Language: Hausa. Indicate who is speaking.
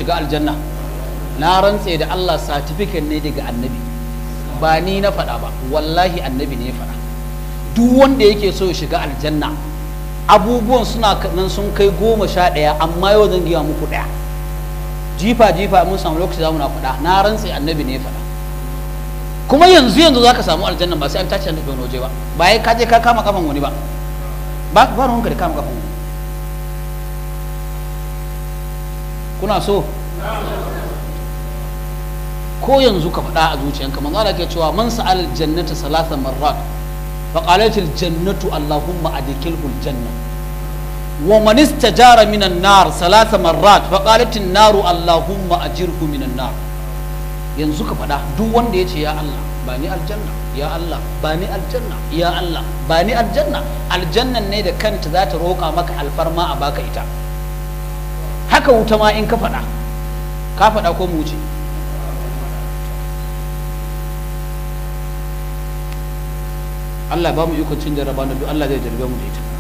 Speaker 1: shiga aljanna? Na rantse da Allah certificate ne daga annabi, ba ni na faɗa ba, wallahi annabi ne ya faɗa. Duk wanda yake so ya shiga aljanna, abubuwan suna nan sun kai 11, amma yau zan giya muku ɗaya. Jifa jifa mun samu lokaci za mu na faɗa, na rantse annabi ne ya faɗa. Kuma yanzu za ka samu aljanna ba sai an tace annabi wani waje ba, ba ya kaje ka kama kafan wani ba, ba ruwanka da kama kafan wani. Kuna so? Ko yanzu ka faɗa a zuciyanka, manzo Allah ke cewa man sa'al jannata salasa marrat fa qalat al jannatu allahumma adkhilhu al janna wa man istajara min an nar salasa marrat fa qalat an naru allahumma ajirhu min an nar. Yanzu ka faɗa, duk wanda yace ya Allah ba ni aljanna, ya Allah ba ni aljanna, ya Allah ba ni aljanna, aljannan ne da kanta za ta roƙa maka alfarma a baka ita. Haka wuta ma in ka faɗa ko mu wuce? Allah ba mu ikon cin jarraba na duk Allah zai jarrabe mu da ita.